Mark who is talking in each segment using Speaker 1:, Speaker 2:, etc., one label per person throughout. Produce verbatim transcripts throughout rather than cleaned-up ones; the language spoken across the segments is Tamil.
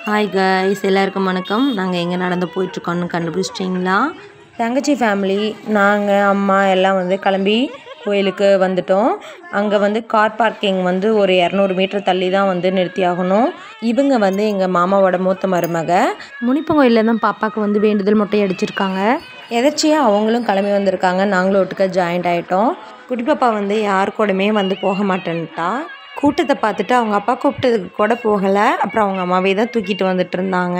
Speaker 1: ஹாய் கைஸ், எல்லாருக்கும் வணக்கம். நாங்கள் எங்கே நடந்து போயிட்டுருக்கோன்னு கண்டுபிடிச்சிட்டிங்களா? தங்கச்சி ஃபேமிலி நாங்கள் அம்மா எல்லாம் வந்து கிளம்பி கோயிலுக்கு வந்துட்டோம். அங்கே வந்து கார் பார்க்கிங் வந்து ஒரு இரநூறு மீட்டர் தள்ளி தான் வந்து நிறுத்தி ஆகணும். இவங்க வந்து எங்கள் மாமாவோட மூத்த மருமக. முனிப்பங்கோயிலில் தான் பாப்பாவுக்கு வந்து வேண்டுதல் மொட்டை அடிச்சிருக்காங்க. எதர்ச்சியாக அவங்களும் கிளம்பி வந்திருக்காங்க. நாங்களும் ஒட்டுக்க ஜாயிண்ட் ஆகிட்டோம். குட்டி பாப்பா வந்து யார் கூடமே வந்து போக மாட்டேன்ட்டா. கூட்டத்தை பார்த்துட்டு அவங்க அப்பா கூப்பிட்டதுக்கு கூட போகலை. அப்புறம் அவங்க அம்மாவே தான் தூக்கிட்டு வந்துட்டு இருந்தாங்க.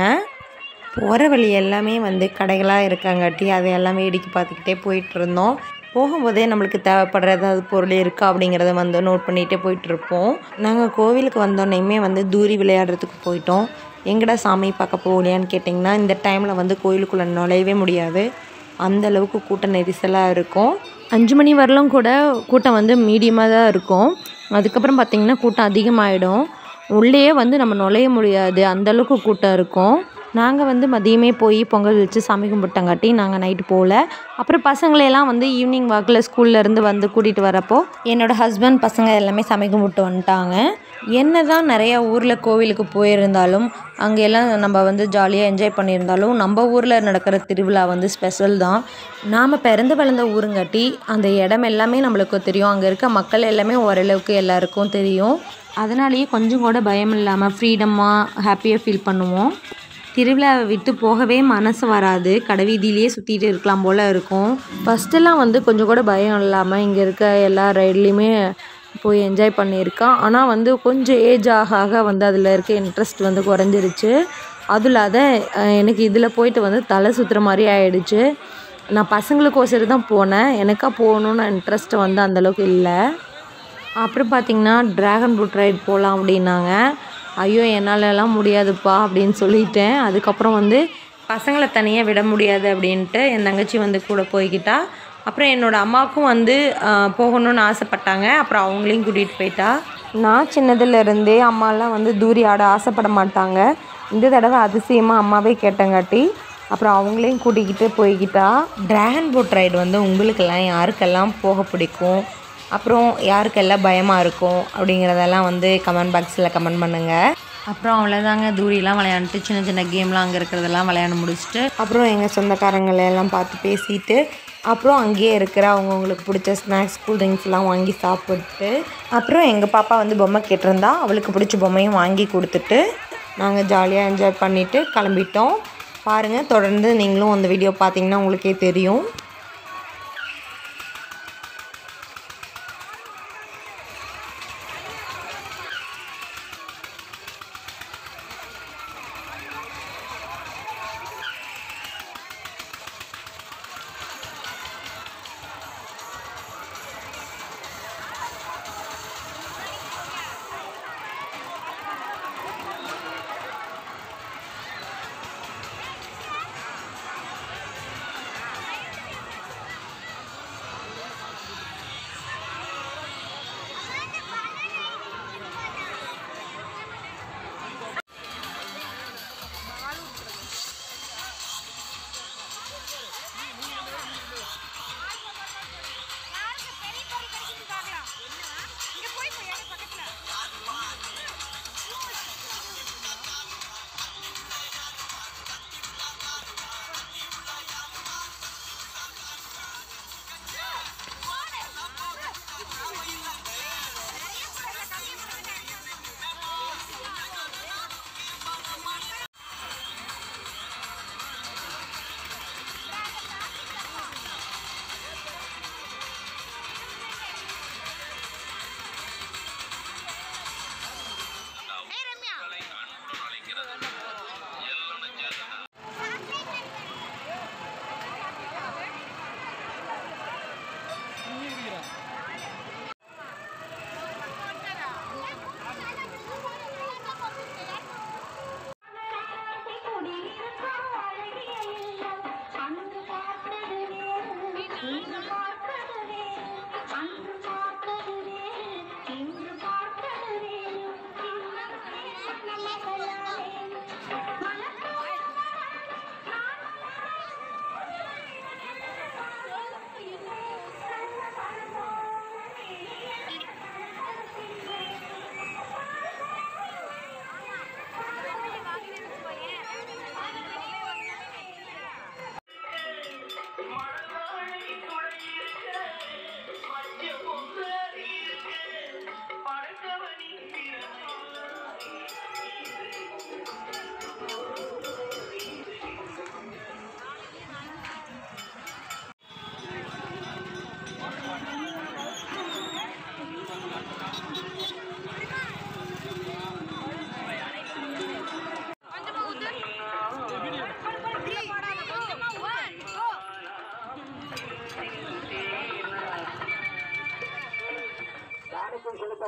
Speaker 1: போகிற வழி எல்லாமே வந்து கடைகளாக இருக்காங்காட்டி அதை எல்லாமே இடிக்கி பார்த்துக்கிட்டே போயிட்டு இருந்தோம். போகும்போதே நம்மளுக்கு தேவைப்படுற ஏதாவது பொருள் இருக்கா அப்படிங்கிறத வந்து நோட் பண்ணிகிட்டே போயிட்டுருப்போம். நாங்கள் கோவிலுக்கு வந்தோடனேயுமே வந்து தூரி விளையாடுறதுக்கு போயிட்டோம். எங்கடா சாமி பார்க்க போகலையான்னு கேட்டிங்கன்னா, இந்த டைமில் வந்து கோயிலுக்குள்ளே நுழையவே முடியாது. அந்தளவுக்கு கூட்ட நெரிசலாக இருக்கும். அஞ்சு மணி வரலும் கூட கூட்டம் வந்து மீடியமாக தான் இருக்கும். அதுக்கப்புறம் பார்த்திங்கன்னா கூட்டம் அதிகமாகிடும். உள்ளேயே வந்து நம்ம நுழைய முடியாது, அந்தளவுக்கு கூட்டம் இருக்கும். நாங்கள் வந்து மதியமே போய் பொங்கல் வச்சு சாமி கும்பிட்டங்காட்டி நாங்கள் நைட்டு போகல. அப்புறம் பசங்களையெல்லாம் வந்து ஈவினிங் வாக்கில் ஸ்கூல்லேருந்து வந்து கூட்டிகிட்டு வரப்போ என்னோடய ஹஸ்பண்ட் பசங்க எல்லாமே சாமி கும்பிட்டு வந்துட்டாங்க. என்ன தான் நிறையா ஊரில் கோவிலுக்கு போயிருந்தாலும் அங்கே எல்லாம் நம்ம வந்து ஜாலியாக என்ஜாய் பண்ணியிருந்தாலும் நம்ம ஊரில் நடக்கிற திருவிழா வந்து ஸ்பெஷல் தான். நாம் பிறந்து வளர்ந்த ஊருங்காட்டி அந்த இடம் எல்லாமே நம்மளுக்கு தெரியும். அங்கே இருக்க மக்கள் எல்லாமே ஓரளவுக்கு எல்லாருக்கும் தெரியும். அதனாலேயே கொஞ்சம் கூட பயம் இல்லாமல் ஃப்ரீடமாக ஹாப்பியாக ஃபீல் பண்ணுவோம். திருவிழாவை விட்டு போகவே மனசு வராது. கடை வீதியிலேயே சுற்றிட்டு இருக்கலாம் போல் இருக்கும். ஃபஸ்ட்டெல்லாம் வந்து கொஞ்சம் கூட பயம் இல்லாமல் இங்கே இருக்க எல்லா ரைட்லேயுமே போய் என்ஜாய் பண்ணியிருக்கேன். ஆனால் வந்து கொஞ்சம் ஏஜ் ஆக ஆக வந்து அதில் இருக்க இன்ட்ரெஸ்ட் வந்து குறைஞ்சிருச்சு. அதுவும் இல்லாத எனக்கு இதில் போயிட்டு வந்து தலை சுற்றுற மாதிரி ஆகிடுச்சு. நான் பசங்களுக்கோசரம் தான் போனேன். எனக்கா போகணுன்னு இன்ட்ரெஸ்ட் வந்து அந்தளவுக்கு இல்லை. அப்புறம் பார்த்திங்கன்னா ட்ராகன் ஃப்ரூட் ரைட் போகலாம் அப்படின்னாங்க. ஐயோ என்னாலலாம் முடியாதுப்பா அப்படின்னு சொல்லிட்டேன். அதுக்கப்புறம் வந்து பசங்களை தனியாக விட முடியாது அப்படின்ட்டு என் தங்கச்சி வந்து கூட போய்கிட்டா. அப்புறம் என்னோடய அம்மாவுக்கும் வந்து போகணுன்னு ஆசைப்பட்டாங்க. அப்புறம் அவங்களையும் கூட்டிகிட்டு போயிட்டா. நான் சின்னதுலேருந்தே அம்மாலாம் வந்து தூரி ஆட ஆசைப்பட மாட்டாங்க. இந்த தடவை அதிசயமாக அம்மாவே கேட்டங்காட்டி அப்புறம் அவங்களையும் கூட்டிக்கிட்டு போய்கிட்டா. ட்ராகன் ஃப்ரூட் ரைடு வந்து உங்களுக்கெல்லாம் யாருக்கெல்லாம் போக பிடிக்கும், அப்புறம் யாருக்கெல்லாம் பயமாக இருக்கும் அப்படிங்கிறதெல்லாம் வந்து கமெண்ட் பாக்ஸில் கமெண்ட் பண்ணுங்கள். அப்புறம் அவ்வளோதாங்க, தூரிலாம் விளையாண்டுட்டு சின்ன சின்ன கேம்லாம் அங்கே இருக்கிறதெல்லாம் விளையாட முடிச்சுட்டு அப்புறம் எங்கள் சொந்தக்காரங்களெல்லாம் பார்த்து பேசிட்டு அப்புறம் அங்கேயே இருக்கிற அவங்கவுங்களுக்கு பிடிச்ச ஸ்நாக்ஸ் கூல்ட்ரிங்க்ஸ்லாம் வாங்கி சாப்பிட்டு அப்புறம் எங்கள் பாப்பா வந்து பொம்மை கேட்டிருந்தா. அவளுக்கு பிடிச்ச பொம்மையும் வாங்கி கொடுத்துட்டு நாங்கள் ஜாலியாக என்ஜாய் பண்ணிவிட்டு கிளம்பிட்டோம். பாருங்கள், தொடர்ந்து நீங்களும் அந்த வீடியோ பார்த்தீங்கன்னா உங்களுக்கே தெரியும்.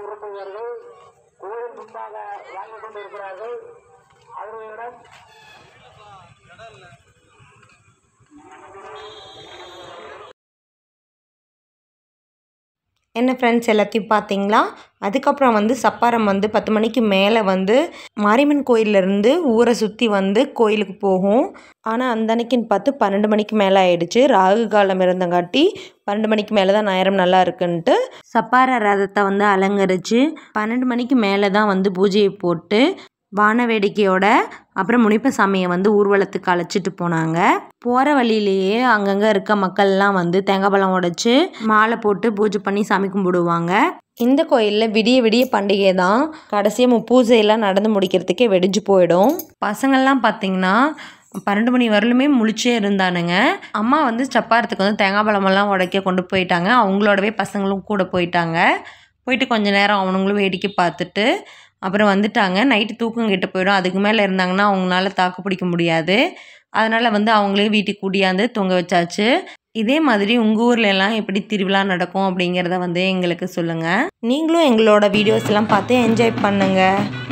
Speaker 2: உறுப்பினர்கள் கோயில் முன்பாக வாங்கிக் கொண்டிருக்கிறார்கள். அவர்களிடம்
Speaker 1: என்ன ஃப்ரெண்ட்ஸ் எல்லாத்தையும் பார்த்தீங்களா? அதுக்கப்புறம் வந்து சப்பாரம் வந்து பத்து மணிக்கு மேலே வந்து மாரியம்மன் கோயிலேருந்து ஊரை சுற்றி வந்து கோயிலுக்கு போகும். ஆனால் அந்த அன்னைக்குன்னு பார்த்து பன்னெண்டு மணிக்கு மேலே ஆயிடுச்சு. ராகு காலம் இருந்தங்காட்டி பன்னெண்டு மணிக்கு மேலே தான் நேரம் நல்லா இருக்குன்ட்டு சப்பார ரதத்தை வந்து அலங்கரித்து பன்னெண்டு மணிக்கு மேலே தான் வந்து பூஜையை போட்டு வான வேடிக்கையோட அப்புறம் முனிப்ப சாமியை வந்து ஊர்வலத்துக்கு அழைச்சிட்டு போனாங்க. போகிற வழியிலேயே அங்கங்கே இருக்க மக்கள்லாம் வந்து தேங்காய் பழம் உடைச்சி மாலை போட்டு பூஜை பண்ணி சாமி கும்பிடுவாங்க. இந்த கோயிலில் விடிய விடிய பண்டிகை தான். கடைசியாக பூஜையெல்லாம் நடந்து முடிக்கிறதுக்கே வெடிஞ்சு போயிடும். பசங்கள்லாம் பார்த்திங்கன்னா பன்னெண்டு மணி வரலுமே முழிச்சே இருந்தானுங்க. அம்மா வந்து சப்பாரத்துக்கு வந்து தேங்காய் பழமெல்லாம் உடைக்க கொண்டு போயிட்டாங்க. அவங்களோடவே பசங்களும் கூட போயிட்டாங்க. போயிட்டு கொஞ்சம் நேரம் அவனுங்களும் வேடிக்கை பார்த்துட்டு அப்புறம் வந்துட்டாங்க. நைட்டு தூக்கம் கெட்டு போயிடும். அதுக்கு மேலே இருந்தாங்கன்னா அவங்களால தாக்கு பிடிக்க முடியாது. அதனால் வந்து அவங்களே வீட்டுக்கு கூட்டியாந்து தூங்க வச்சாச்சு. இதே மாதிரி உங்கள் ஊரில் எல்லாம் எப்படி திருவிழா நடக்கும் அப்படிங்கிறத வந்து எங்களுக்கு சொல்லுங்கள். நீங்களும் எங்களோட வீடியோஸ் எல்லாம் பார்த்து என்ஜாய் பண்ணுங்கள்.